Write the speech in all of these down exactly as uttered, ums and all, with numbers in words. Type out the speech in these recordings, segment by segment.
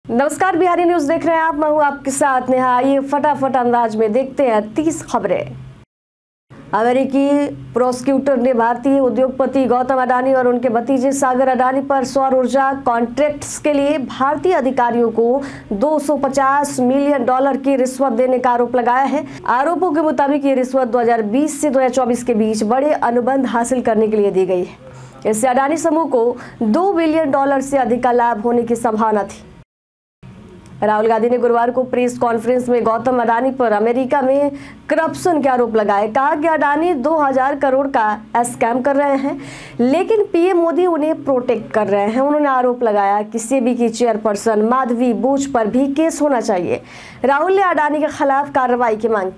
नमस्कार, बिहारी न्यूज देख रहे हैं आप। मैं हूं आपके साथ नेहा। आइए फटाफट अंदाज में देखते हैं तीस खबरें। अमेरिकी प्रोसिक्यूटर ने भारतीय उद्योगपति गौतम अडानी और उनके भतीजे सागर अडानी पर सौर ऊर्जा कॉन्ट्रैक्ट्स के लिए भारतीय अधिकारियों को दो सौ पचास मिलियन डॉलर की रिश्वत देने का आरोप लगाया है। आरोपों के मुताबिक ये रिश्वत दो हज़ार बीस से दो हज़ार चौबीस के बीच बड़े अनुबंध हासिल करने के लिए दी गई है। इससे अडानी समूह को दो बिलियन डॉलर से अधिक का लाभ होने की संभावना थी। राहुल गांधी ने गुरुवार को प्रेस कॉन्फ्रेंस में गौतम अडानी पर अमेरिका में करप्शन के आरोप लगाए। कहा कि अडानी दो हज़ार करोड़ का स्कैम कर रहे हैं, लेकिन पीएम मोदी उन्हें प्रोटेक्ट कर रहे हैं। उन्होंने आरोप लगाया कि सेबी की चेयरपर्सन माधवी बूच पर भी केस होना चाहिए। राहुल ने अडानी के खिलाफ कार्रवाई की मांग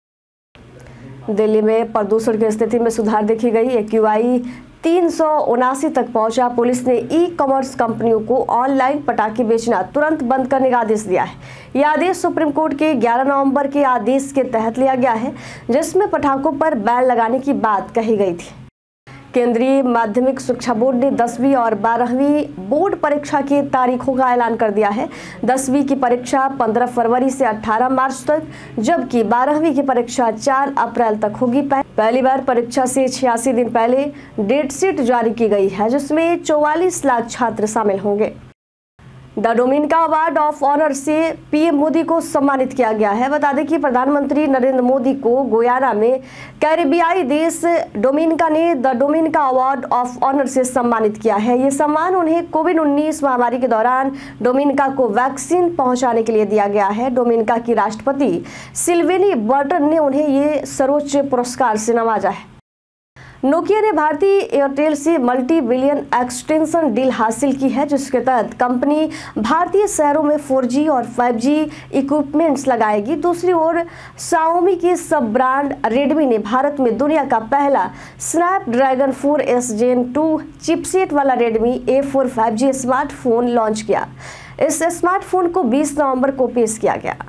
की। दिल्ली में प्रदूषण की स्थिति में सुधार देखी गई। एक्यूआई तीन सौ उनासी तक पहुंचा। पुलिस ने ई कॉमर्स कंपनियों को ऑनलाइन पटाखे बेचना तुरंत बंद करने का आदेश दिया है। यह आदेश सुप्रीम कोर्ट के ग्यारह नवंबर के आदेश के तहत लिया गया है, जिसमें पटाखों पर बैन लगाने की बात कही गई थी। केंद्रीय माध्यमिक शिक्षा बोर्ड ने दसवीं और बारहवीं बोर्ड परीक्षा की तारीखों का ऐलान कर दिया है। दसवीं की परीक्षा पंद्रह फरवरी से अठारह मार्च तक, जबकि बारहवीं की परीक्षा चार अप्रैल तक होगी। पहली बार परीक्षा से छियासी दिन पहले डेट शीट जारी की गई है, जिसमें चौवालीस लाख छात्र शामिल होंगे। The Dominica award of honour से पीएम मोदी को सम्मानित किया गया है। बता दें कि प्रधानमंत्री नरेंद्र मोदी को गुयाना में कैरिबियाई देश डोमिनिका ने the Dominica award of honour से सम्मानित किया है। ये सम्मान उन्हें कोविड उन्नीस महामारी के दौरान डोमिनिका को वैक्सीन पहुंचाने के लिए दिया गया है। डोमिनिका की राष्ट्रपति सिल्वेनी बर्टन ने उन्हें ये सर्वोच्च पुरस्कार से नवाजा है। नोकिया ने भारतीय एयरटेल से मल्टी बिलियन एक्सटेंशन डील हासिल की है, जिसके तहत कंपनी भारतीय शहरों में फोर जी और फाइव जी इक्विपमेंट्स लगाएगी। दूसरी ओर शाओमी की सब ब्रांड रेडमी ने भारत में दुनिया का पहला Snapdragon four S Gen two chipset वाला Redmi A four five G smartphone launch किया। इस स्मार्टफोन को बीस नवंबर को पेश किया गया।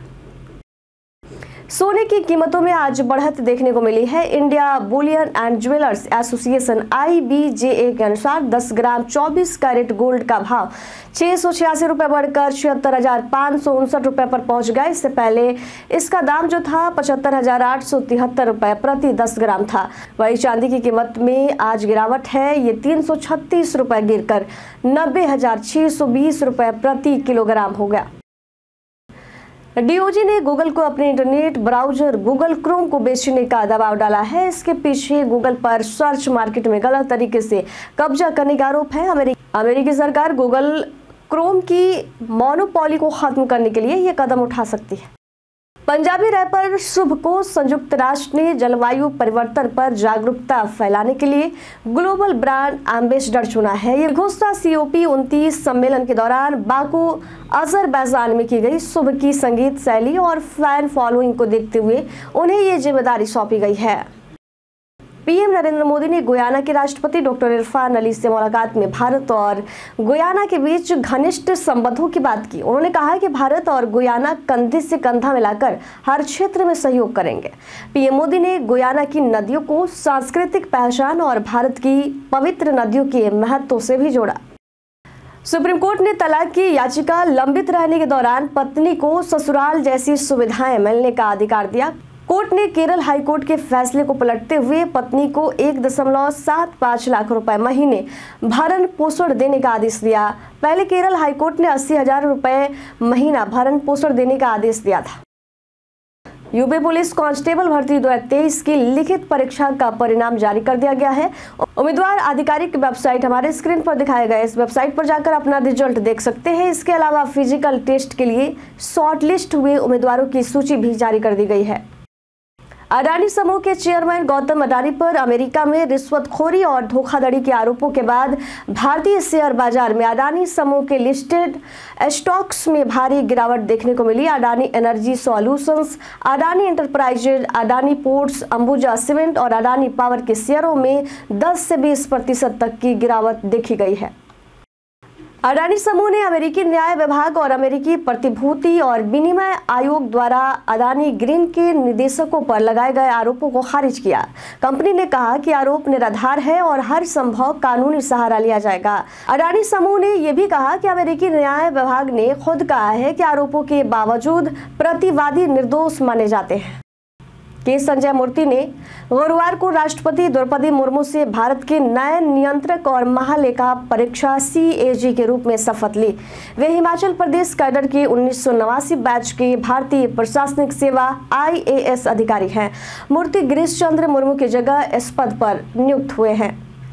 सोने की कीमतों में आज बढ़त देखने को मिली है। India Bullion and Jewellers Association I B J A के अनुसार दस ग्राम चौबीस कैरेट गोल्ड का भाव छह सौ छियासी रुपए बढ़कर छिहत्तर हजार पाँच सौ उनसठ रुपए पर पहुंच गया। इससे पहले इसका दाम जो था पचहत्तर हजार आठ सौ तिहत्तर रुपए प्रति दस ग्राम था। वही चांदी की कीमत में आज गिरावट है। ये तीन सौ छत्तीस रुपए गिरकर नब्बे हजार छह सौ बीस रुपए प्रति किलोग्राम हो गया। डीओजी ने गूगल को अपने इंटरनेट ब्राउजर गूगल क्रोम को बेचने का दबाव डाला है। इसके पीछे गूगल पर सर्च मार्केट में गलत तरीके से कब्जा करने का आरोप है। अमेरिकी सरकार गूगल क्रोम की मोनोपोली को खत्म करने के लिए यह कदम उठा सकती है। पंजाबी रैपर शुभ को संयुक्त राष्ट्र ने जलवायु परिवर्तन पर जागरूकता फैलाने के लिए ग्लोबल ब्रांड एम्बेसडर चुना है। ये घोषणा सी ओ पी उनतीस सम्मेलन के दौरान बाकू अजरबैजान में की गई। शुभ की संगीत शैली और फैन फॉलोइंग को देखते हुए उन्हें ये जिम्मेदारी सौंपी गई है। पीएम नरेंद्र मोदी ने गुयाना के राष्ट्रपति डॉक्टर इरफान अली से मुलाकात में भारत और गुयाना के बीच घनिष्ठ संबंधों की बात की। उन्होंने कहा कि भारत और गुयाना कंधे से कंधा मिलाकर हर क्षेत्र में सहयोग करेंगे। पीएम मोदी ने गुयाना की नदियों को सांस्कृतिक पहचान और भारत की पवित्र नदियों के महत्व से भी जोड़ा। सुप्रीम कोर्ट ने तलाक की याचिका लंबित रहने के दौरान पत्नी को ससुराल जैसी सुविधाएं मिलने का अधिकार दिया। कोर्ट ने केरल हाईकोर्ट के फैसले को पलटते हुए पत्नी को एक दशमलव सात पाँच लाख रुपए महीने भरण पोषण देने का आदेश दिया। पहले केरल हाईकोर्ट ने अस्सी हजार रुपए महीना भरण पोषण देने का आदेश दिया था। यूपी पुलिस कांस्टेबल भर्ती दो हज़ार तेईस की लिखित परीक्षा का परिणाम जारी कर दिया गया है। उम्मीदवार आधिकारिक वेबसाइट हमारे स्क्रीन पर दिखाया गया। इस वेबसाइट पर जाकर अपना रिजल्ट देख सकते हैं। इसके अलावा फिजिकल टेस्ट के लिए शॉर्टलिस्ट हुए उम्मीदवारों की सूची भी जारी कर दी गई है। अडानी समूह के चेयरमैन गौतम अडानी पर अमेरिका में रिश्वतखोरी और धोखाधड़ी के आरोपों के बाद भारतीय शेयर बाजार में अडानी समूह के लिस्टेड स्टॉक्स में भारी गिरावट देखने को मिली। Adani Energy Solutions, Adani Enterprises, Adani Ports, Ambuja Cement और अडानी पावर के शेयरों में दस से बीस प्रतिशत तक की गिरावट देखी गई है। अडानी समूह ने अमेरिकी न्याय विभाग और अमेरिकी प्रतिभूति और विनिमय आयोग द्वारा अडानी ग्रीन के निदेशकों पर लगाए गए आरोपों को खारिज किया। कंपनी ने कहा कि आरोप निराधार है और हर संभव कानूनी सहारा लिया जाएगा। अडानी समूह ने यह भी कहा कि अमेरिकी न्याय विभाग ने खुद कहा है कि आरोपों के बावजूद प्रतिवादी निर्दोष माने जाते हैं। के संजय मूर्ति ने गुरुवार को राष्ट्रपति द्रौपदी मुर्मू से भारत के नए नियंत्रक और महालेखा परीक्षा सी ए जी के रूप में शपथ ली। वे हिमाचल प्रदेश कैडर के उन्नीस सौ नवासी बैच के भारतीय प्रशासनिक सेवा आई ए एस अधिकारी हैं। मूर्ति गिरीश चंद्र मुर्मू की जगह इस पद पर नियुक्त हुए हैं।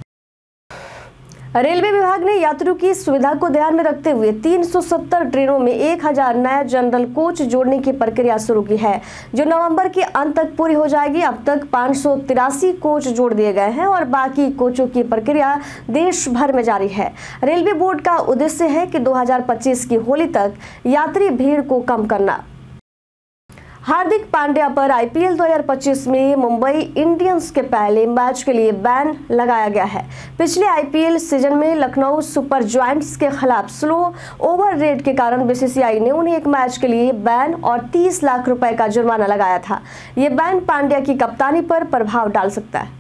रेलवे विभाग ने यात्रियों की सुविधा को ध्यान में रखते हुए तीन सौ सत्तर ट्रेनों में एक हज़ार नए जनरल कोच जोड़ने की प्रक्रिया शुरू की है, जो नवंबर के अंत तक पूरी हो जाएगी। अब तक पाँच सौ तिरासी कोच जोड़ दिए गए हैं और बाकी कोचों की प्रक्रिया देश भर में जारी है। रेलवे बोर्ड का उद्देश्य है कि दो हज़ार पच्चीस की होली तक यात्री भीड़ को कम करना। हार्दिक पांड्या पर आई पी एल दो हज़ार पच्चीस में मुंबई इंडियंस के पहले मैच के लिए बैन लगाया गया है। पिछले आई पी एल सीजन में लखनऊ सुपर जायंट्स के खिलाफ स्लो ओवर रेट के कारण बी सी सी आई ने उन्हें एक मैच के लिए बैन और तीस लाख रुपए का जुर्माना लगाया था। ये बैन पांड्या की कप्तानी पर प्रभाव डाल सकता है।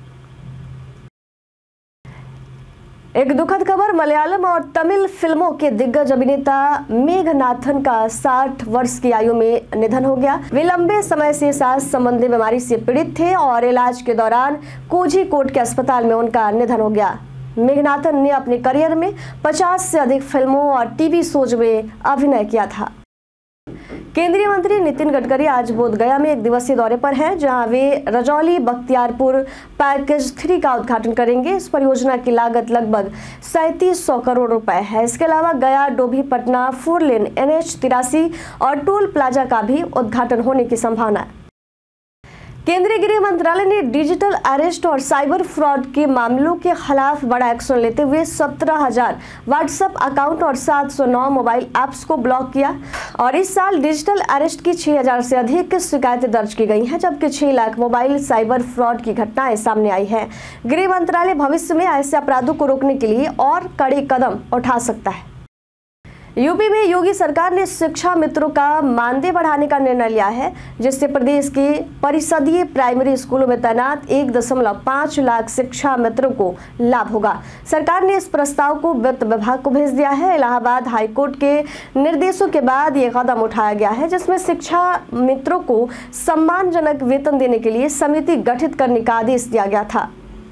एक दुखद खबर, मलयालम और तमिल फिल्मों के दिग्गज अभिनेता मेघनाथन का साठ वर्ष की आयु में निधन हो गया। वे लंबे समय से सांस संबंधी बीमारी से पीड़ित थे और इलाज के दौरान कोझिकोड के अस्पताल में उनका निधन हो गया। मेघनाथन ने अपने करियर में पचास से अधिक फिल्मों और टीवी शोज में अभिनय किया था। केंद्रीय मंत्री नितिन गडकरी आज बोधगया में एक दिवसीय दौरे पर हैं, जहां वे रजौली बख्तियारपुर पैकेज थ्री का उद्घाटन करेंगे। इस परियोजना की लागत लगभग सैंतीस सौ करोड़ रुपए है। इसके अलावा Gaya Dobhi Patna four lane N H तिरासी और टोल प्लाजा का भी उद्घाटन होने की संभावना है। केंद्रीय गृह मंत्रालय ने डिजिटल अरेस्ट और साइबर फ्रॉड के मामलों के खिलाफ बड़ा एक्शन लेते हुए सत्रह हज़ार व्हाट्सएप अकाउंट और सात सौ नौ मोबाइल ऐप्स को ब्लॉक किया। और इस साल डिजिटल अरेस्ट की छह हज़ार से अधिक शिकायतें दर्ज की गई हैं, जबकि छह लाख मोबाइल साइबर फ्रॉड की घटनाएं सामने आई हैं। गृह मंत्रालय भविष्य में ऐसे अपराधों को रोकने के लिए और कड़े कदम उठा सकता है। यूपी में योगी सरकार ने शिक्षा मित्रों का मानदेय बढ़ाने का निर्णय लिया है, जिससे प्रदेश के परिषदीय प्राइमरी स्कूलों में तैनात एक दशमलव पाँच लाख शिक्षा मित्रों को लाभ होगा। सरकार ने इस प्रस्ताव को वित्त विभाग को भेज दिया है। इलाहाबाद हाईकोर्ट के निर्देशों के बाद ये कदम उठाया गया है, जिसमें शिक्षा मित्रों को सम्मानजनक वेतन देने के लिए समिति गठित करने का आदेश दिया गया था।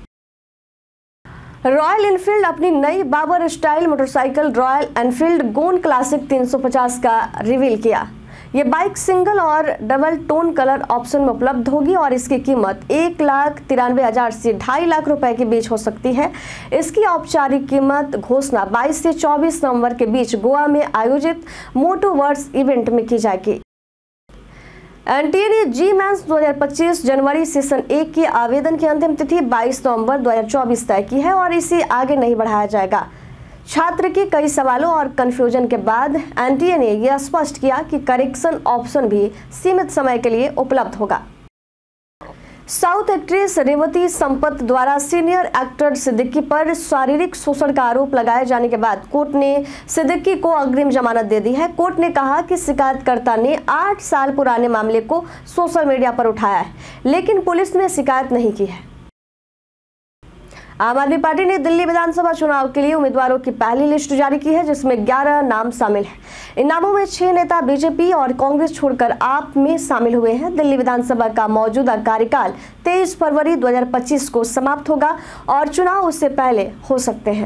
रॉयल एनफील्ड अपनी नई bobber style motorcycle Royal Enfield Goan Classic तीन सौ पचास का रिवील किया। ये बाइक सिंगल और डबल टोन कलर ऑप्शन में उपलब्ध होगी और इसकी कीमत एक लाख तिरानवे हजार से ढाई लाख रुपए के बीच हो सकती है। इसकी औपचारिक कीमत घोषणा बाईस से चौबीस नवंबर के बीच गोवा में आयोजित मोटोवर्स इवेंट में की जाएगी। एन टी ए ने जी मेंस दो हज़ार पच्चीस जनवरी सेशन एक के आवेदन की अंतिम तिथि बाईस नवंबर दो हज़ार चौबीस तय की है और इसे आगे नहीं बढ़ाया जाएगा। छात्र के कई सवालों और कंफ्यूजन के बाद एन टी ए ने यह स्पष्ट किया कि करेक्शन ऑप्शन भी सीमित समय के लिए उपलब्ध होगा। साउथ एक्ट्रेस रेवती संपत द्वारा सीनियर एक्टर सिद्दीकी पर शारीरिक शोषण का आरोप लगाए जाने के बाद कोर्ट ने सिद्दीकी को अग्रिम जमानत दे दी है। कोर्ट ने कहा कि शिकायतकर्ता ने आठ साल पुराने मामले को सोशल मीडिया पर उठाया है, लेकिन पुलिस ने शिकायत नहीं की है। आम आदमी पार्टी ने दिल्ली विधानसभा चुनाव के लिए उम्मीदवारों की पहली लिस्ट जारी की है, जिसमें ग्यारह नाम शामिल हैं। इन नामों में छह नेता बीजेपी और कांग्रेस छोड़कर आप में शामिल हुए हैं। दिल्ली विधानसभा का मौजूदा कार्यकाल तेईस फरवरी दो हज़ार पच्चीस को समाप्त होगा और चुनाव उससे पहले हो सकते हैं।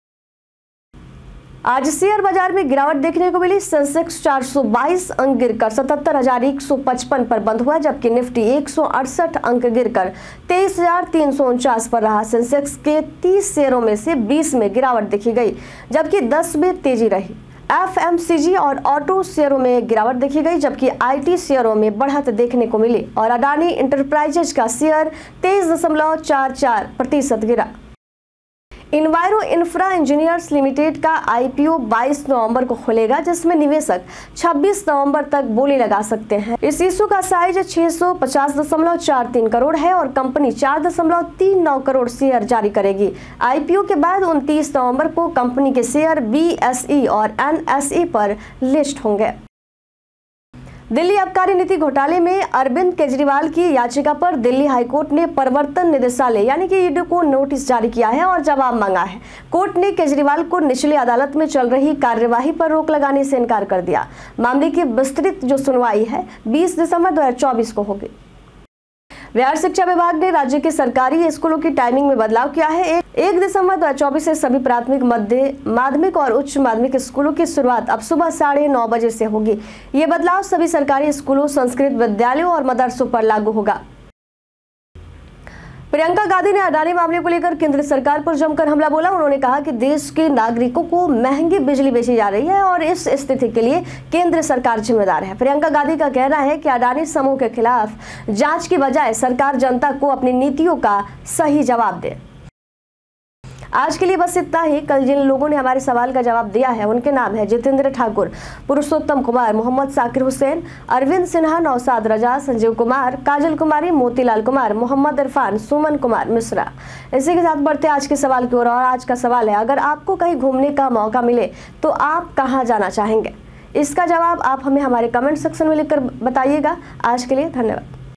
आज शेयर बाजार में गिरावट देखने को मिली। सेंसेक्स चार सौ बाईस अंक गिरकर सतहत्तर हजार एक सौ पचपन पर बंद हुआ, जबकि निफ्टी एक सौ अड़सठ अंक गिरकर तेईस हजार तीन सौ उनचास पर रहा। सेंसेक्स के तीस शेयरों में से बीस में गिरावट देखी गई, जबकि दस में तेजी रही। एफ एम सी जी और ऑटो शेयरों में गिरावट देखी गई, जबकि आई टी शेयरों में बढ़त देखने को मिली और अडानी इंटरप्राइजेज का शेयर तेईस दशमलव चार चार प्रतिशत गिरा। इन्वायरो इंफ्रा इंजीनियर्स लिमिटेड का आईपीओ बाईस नवंबर को खुलेगा, जिसमें निवेशक छब्बीस नवंबर तक बोली लगा सकते हैं। इस इशू का साइज छह सौ पचास दशमलव चार तीन करोड़ है और कंपनी चार दशमलव तीन नौ करोड़ शेयर जारी करेगी। आईपीओ के बाद उनतीस नवंबर को कंपनी के शेयर बीएसई और एनएसई पर लिस्ट होंगे। दिल्ली आबकारी नीति घोटाले में अरविंद केजरीवाल की याचिका पर दिल्ली हाईकोर्ट ने प्रवर्तन निदेशालय यानी कि ईडी को नोटिस जारी किया है और जवाब मांगा है। कोर्ट ने केजरीवाल को निचली अदालत में चल रही कार्यवाही पर रोक लगाने से इनकार कर दिया। मामले की विस्तृत जो सुनवाई है बीस दिसंबर दो हजार चौबीस को होगी। बिहार शिक्षा विभाग ने राज्य के सरकारी स्कूलों की टाइमिंग में बदलाव किया है। एक, एक दिसंबर दो हजार चौबीस से सभी प्राथमिक, मध्य माध्यमिक और उच्च माध्यमिक स्कूलों की शुरुआत अब सुबह साढ़े नौ बजे से होगी। ये बदलाव सभी सरकारी स्कूलों, संस्कृत विद्यालयों और मदरसों पर लागू होगा। प्रियंका गांधी ने अडानी मामले को लेकर केंद्र सरकार पर जमकर हमला बोला। उन्होंने कहा कि देश के नागरिकों को महंगी बिजली बेची जा रही है और इस स्थिति के लिए केंद्र सरकार जिम्मेदार है। प्रियंका गांधी का कहना है कि अडानी समूह के खिलाफ जांच की बजाय सरकार जनता को अपनी नीतियों का सही जवाब दे। आज के लिए बस इतना ही। कल जिन लोगों ने हमारे सवाल का जवाब दिया है उनके नाम है जितेंद्र ठाकुर, पुरुषोत्तम कुमार, मोहम्मद साकिर हुसैन, अरविंद सिन्हा, नौसाद रजा, संजीव कुमार, काजल कुमारी, मोतीलाल कुमार, मोहम्मद इरफान, सुमन कुमार मिश्रा। इसी के साथ बढ़ते आज के सवाल की ओर। और आज का सवाल है, अगर आपको कहीं घूमने का मौका मिले तो आप कहाँ जाना चाहेंगे? इसका जवाब आप हमें हमारे कमेंट सेक्शन में लिखकर बताइएगा। आज के लिए धन्यवाद।